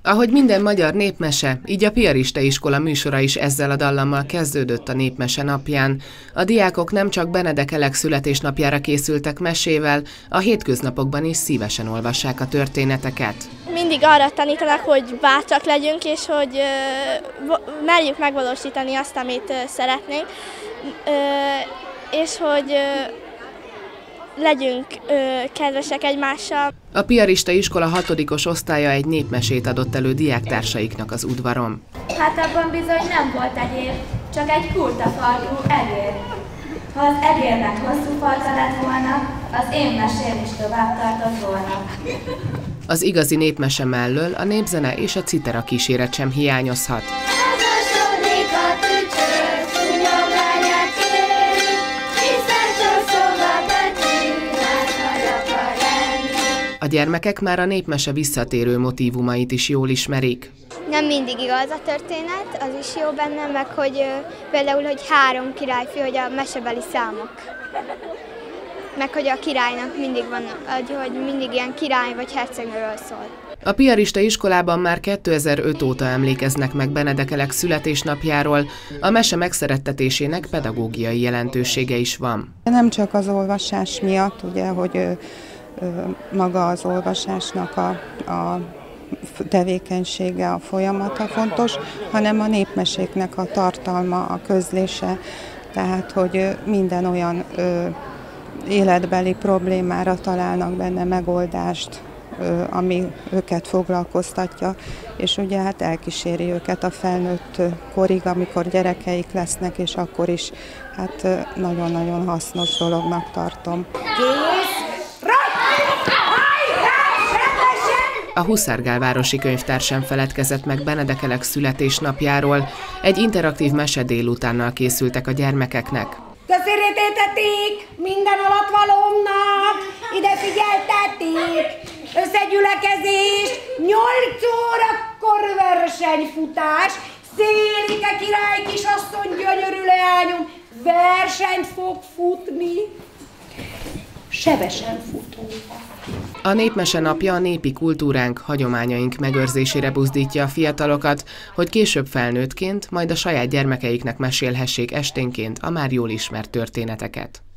Ahogy minden magyar népmese, így a Piarista iskola műsora is ezzel a dallammal kezdődött a Népmese napján. A diákok nem csak Benedek Elek születésnapjára készültek mesével, a hétköznapokban is szívesen olvassák a történeteket. Mindig arra tanítanak, hogy bátrak legyünk, és hogy merjük megvalósítani azt, amit szeretnénk, és hogy legyünk kedvesek egymással. A Piarista iskola 6. osztálya egy népmesét adott elő diáktársaiknak az udvaron. Hát abban bizony nem volt egyéb, csak egy kurtafarkú egér. Ha az egérnek hosszú farka lett volna, az én mesém is tovább tartott volna. Az igazi népmese mellől a népzene és a citera kíséret sem hiányozhat. A gyermekek már a népmese visszatérő motívumait is jól ismerik. Nem mindig igaz a történet, az is jó benne, meg hogy például, hogy 3 királyfő, hogy a mesebeli számok. Meg hogy a királynak mindig van, hogy mindig ilyen király vagy hercegnőről szól. A Piarista iskolában már 2005 óta emlékeznek meg Benedek Elek születésnapjáról, a mese megszerettetésének pedagógiai jelentősége is van. Nem csak az olvasás miatt, ugye, hogy maga az olvasásnak a tevékenysége, a folyamata fontos, hanem a népmeséknek a tartalma, a közlése, tehát hogy minden olyan életbeli problémára találnak benne megoldást, ami őket foglalkoztatja, és ugye hát elkíséri őket a felnőtt korig, amikor gyerekeik lesznek, és akkor is hát nagyon-nagyon hasznos dolognak tartom. A Huszárgál városi könyvtár sem feledkezett meg Benedek Elek születésnapjáról, egy interaktív mese délutánnal készültek a gyermekeknek. Köszönetetik minden alatvalómnak, ide figyeltetik, összegyülekezés, 8 órakor versenyfutás, Szélike király kisasszony, gyönyörű leányom, versenyt fog futni, sebesen futóval. A Népmese napja a népi kultúránk, hagyományaink megőrzésére buzdítja a fiatalokat, hogy később felnőttként, majd a saját gyermekeiknek mesélhessék esténként a már jól ismert történeteket.